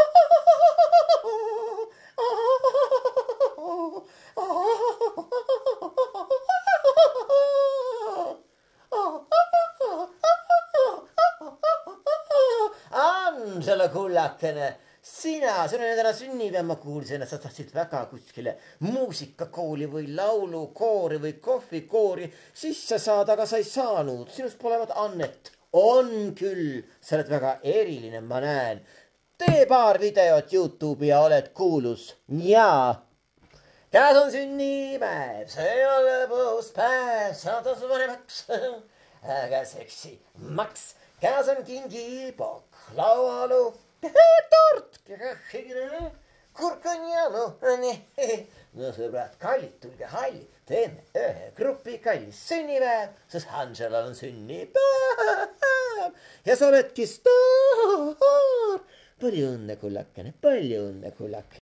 Angela kullakene, sinul on täna sünnipäev, ma kuulsin, et sa tahtsid väga kuskile muusikakooli või laulukoori või kohvikoori sisse saada, aga sa ei saanud, sinust polevat annet. On küll, sa oled väga eriline, ma näen. Tee paar videot YouTube'i ja oled kuulus. Jaa. Käes on sünnipäev, see ei ole lõbuspäev, saades vanemaks. Aga seksi, maks. Käes on kingipokk, laualu, tort, kurk on janu. No sõbrad, kallid, tulge halli, teeme ühe grupi kallis sünnipäev, sest Angelal on sünnipäev ja sa oledki staar. Palju õnne, kullakene, palju õnne, kullakene.